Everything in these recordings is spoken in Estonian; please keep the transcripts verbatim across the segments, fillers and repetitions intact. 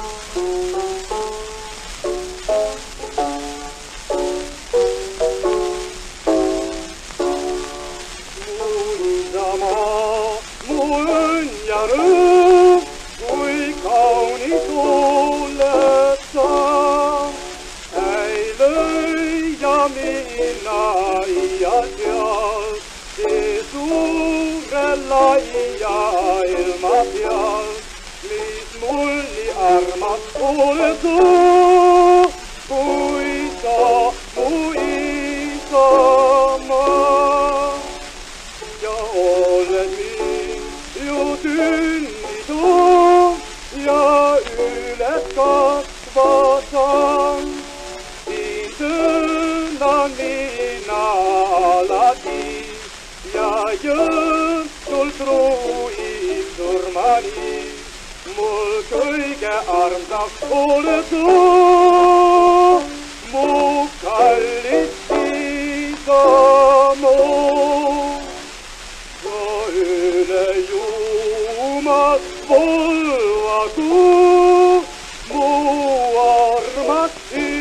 Mâniară, kui kaunis ollessa, äilöi ja minä ja seal, see suurella ja ilma peal, mis mul nii armas oled sa, kui sa mu isamaa ja oled mind ju sünnitud ja üles kasvatan. Siin sõnan mina alati ja jõhtul truuib surmani. Mul kõige armsam oled sa, mu kallis isamaa. Sa üle juumat volvagu, mu armas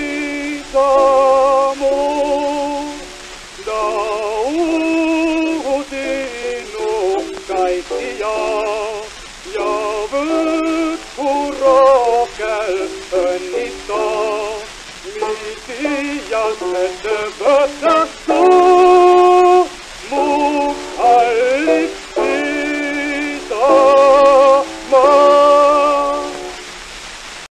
isamaa. Ta uhu sinu kaitsija ja võtku rohkem õnnita, mis iial ette võtta.